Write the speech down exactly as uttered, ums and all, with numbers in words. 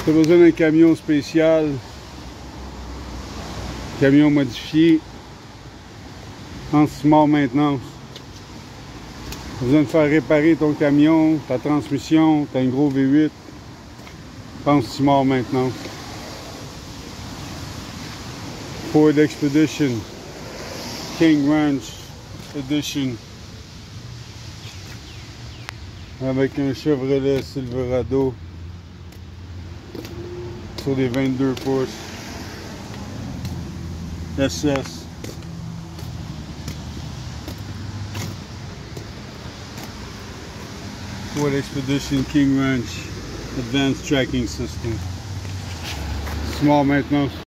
Tu as besoin d'un camion spécial, camion modifié, en smart maintenance. Tu as besoin de faire réparer ton camion, ta transmission, tu as un gros V huit, pense smart maintenance. Ford Expedition, King Ranch Edition, avec un Chevrolet Silverado sur les vingt-deux pouces S S. Ford Expedition King Ranch Advanced Tracking System. Small maintenance.